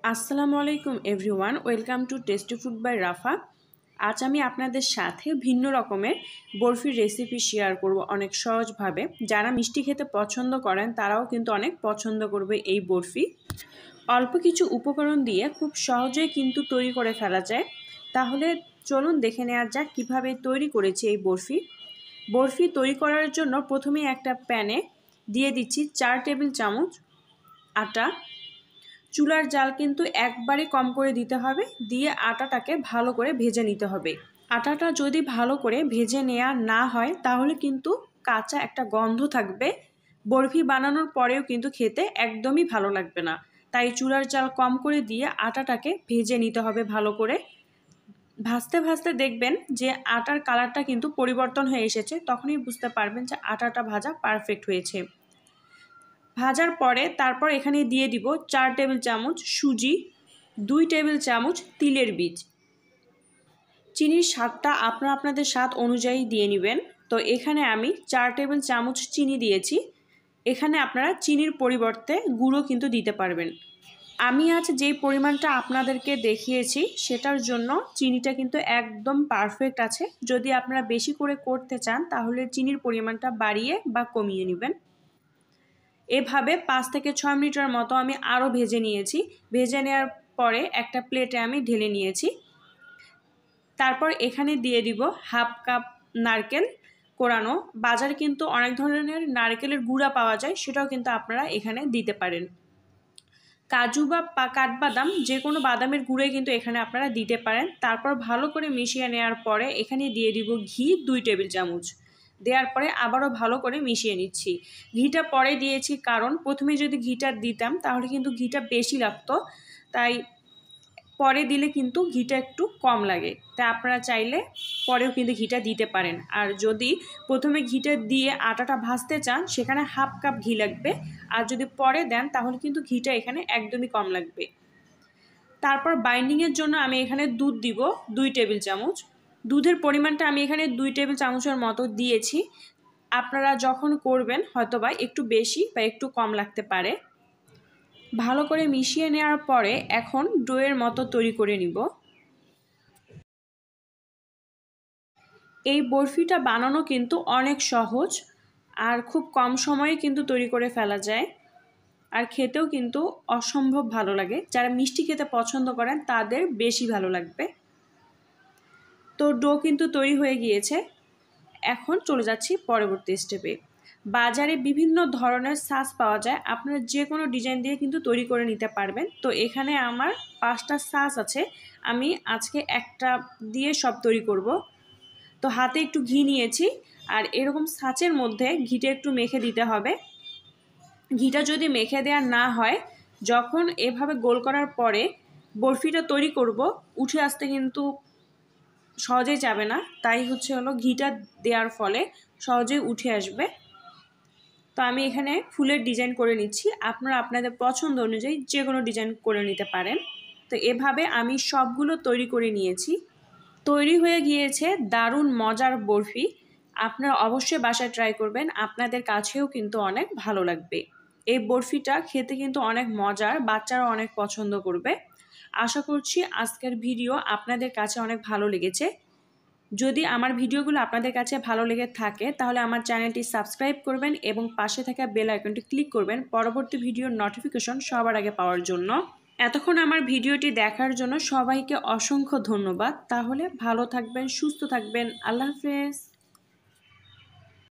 আসসালামু আলাইকুম everyone, welcome to tasty food by Rafa. আজ আমি আপনাদের সাথে ভিন্ন রকমের বরফির রেসিপি শেয়ার করব অনেক সহজভাবে। যারা মিষ্টি খেতে পছন্দ করেন তারাও কিন্তু অনেক পছন্দ করবে এই বরফি। অল্প কিছু উপকরণ দিয়ে খুব সহজেই কিন্তু তৈরি করে ফেলা যায়। তাহলে চলুন দেখে নেওয়া যাক কীভাবে তৈরি করেছি এই বরফি। বরফি তৈরি করার জন্য প্রথমেই একটা প্যানে দিয়ে দিচ্ছি 4 টেবিল চামচ আটা। চুলার জাল কিন্তু একবারে কম করে দিতে হবে, দিয়ে আটাটাকে ভালো করে ভেজে নিতে হবে। আটাটা যদি ভালো করে ভেজে নেওয়া না হয় তাহলে কিন্তু কাঁচা একটা গন্ধ থাকবে, বরফি বানানোর পরেও কিন্তু খেতে একদমই ভালো লাগবে না। তাই চুলার জাল কম করে দিয়ে আটাটাকে ভেজে নিতে হবে ভালো করে। ভাজতে ভাজতে দেখবেন যে আটার কালারটা কিন্তু পরিবর্তন হয়ে এসেছে, তখনই বুঝতে পারবেন যে আটাটা ভাজা পারফেক্ট হয়েছে। ভাজার পরে তারপর এখানে দিয়ে দিব 4 টেবিল চামচ সুজি, 2 টেবিল চামচ তিলের বীজ। চিনির স্বাদটা আপনাদের স্বাদ অনুযায়ী দিয়ে নেবেন। তো এখানে আমি 4 টেবিল চামচ চিনি দিয়েছি। এখানে আপনারা চিনির পরিবর্তে গুঁড়ো কিন্তু দিতে পারবেন। আমি আজ যেই পরিমাণটা আপনাদেরকে দেখিয়েছি সেটার জন্য চিনিটা কিন্তু একদম পারফেক্ট আছে। যদি আপনারা বেশি করে করতে চান তাহলে চিনির পরিমাণটা বাড়িয়ে বা কমিয়ে নেবেন। এভাবে 5 থেকে 6 মিনিটের মতো আমি আরও ভেজে নিয়েছি। ভেজে নেওয়ার পরে একটা প্লেটে আমি ঢেলে নিয়েছি। তারপর এখানে দিয়ে দিব হাফ কাপ নারকেল কোরানো। বাজারে কিন্তু অনেক ধরনের নারকেলের গুঁড়া পাওয়া যায়, সেটাও কিন্তু আপনারা এখানে দিতে পারেন। কাজু বা কাঠবাদাম যে কোনো বাদামের গুঁড়োই কিন্তু এখানে আপনারা দিতে পারেন। তারপর ভালো করে মিশিয়ে নেওয়ার পরে এখানে দিয়ে দিব ঘি 2 টেবিল চামচ। দেওয়ার পরে আবারও ভালো করে মিশিয়ে নিচ্ছি। ঘিটা পরে দিয়েছি কারণ প্রথমে যদি ঘিটা দিতাম তাহলে কিন্তু ঘিটা বেশি লাগতো, তাই পরে দিলে কিন্তু ঘিটা একটু কম লাগে। তাই আপনারা চাইলে পরেও কিন্তু ঘিটা দিতে পারেন। আর যদি প্রথমে ঘিটা দিয়ে আটাটা ভাজতে চান সেখানে হাফ কাপ ঘি লাগবে, আর যদি পরে দেন তাহলে কিন্তু ঘিটা এখানে একদমই কম লাগবে। তারপর বাইন্ডিংয়ের জন্য আমি এখানে দুধ দিব 2 টেবিল চামচ। দুধের পরিমাণটা আমি এখানে 2 টেবিল চামচের মতো দিয়েছি। আপনারা যখন করবেন হয়তোবা একটু বেশি বা একটু কম লাগতে পারে। ভালো করে মিশিয়ে নেওয়ার পরে এখন ডোয়ের মতো তৈরি করে নিব। এই বরফিটা বানানো কিন্তু অনেক সহজ আর খুব কম সময়ে কিন্তু তৈরি করে ফেলা যায়, আর খেতেও কিন্তু অসম্ভব ভালো লাগে। যারা মিষ্টি খেতে পছন্দ করেন তাদের বেশি ভালো লাগবে। তো ডো কিন্তু তৈরি হয়ে গিয়েছে। এখন চলে যাচ্ছি পরবর্তী স্টেপে। বাজারে বিভিন্ন ধরনের সাজ পাওয়া যায়, আপনারা যে কোনো ডিজাইন দিয়ে কিন্তু তৈরি করে নিতে পারবেন। তো এখানে আমার 5টা সাজ আছে, আমি আজকে একটা দিয়ে সব তৈরি করব। তো হাতে একটু ঘি নিয়েছি, আর এরকম ছাঁচের মধ্যে ঘিটা একটু মেখে দিতে হবে। ঘিটা যদি মেখে দেওয়া না হয়, যখন এভাবে গোল করার পরে বরফিটা তৈরি করব উঠে আসতে কিন্তু সহজেই যাবে না, তাই হলো ঘিটা দেওয়ার ফলে সহজেই উঠে আসবে। তো আমি এখানে ফুলের ডিজাইন করে নিচ্ছি, আপনারা আপনাদের পছন্দ অনুযায়ী যে কোনো ডিজাইন করে নিতে পারেন। তো এভাবে আমি সবগুলো তৈরি করে নিয়েছি। তৈরি হয়ে গিয়েছে দারুণ মজার বরফি। আপনারা অবশ্যই বাসায় ট্রাই করবেন, আপনাদের কাছেও কিন্তু অনেক ভালো লাগবে। এই বরফিটা খেতে কিন্তু অনেক মজার, বাচ্চারা অনেক পছন্দ করবে। আশা করছি আজকের ভিডিও আপনাদের কাছে অনেক ভালো লেগেছে। যদি আমার ভিডিওগুলো আপনাদের কাছে ভালো লেগে থাকে তাহলে আমার চ্যানেলটি সাবস্ক্রাইব করবেন এবং পাশে থাকা বেল আইকনটি ক্লিক করবেন পরবর্তী ভিডিওর নোটিফিকেশন সবার আগে পাওয়ার জন্য। এতক্ষণ আমার ভিডিওটি দেখার জন্য সবাইকে অসংখ্য ধন্যবাদ। তাহলে ভালো থাকবেন, সুস্থ থাকবেন। আল্লাহ হাফেজ।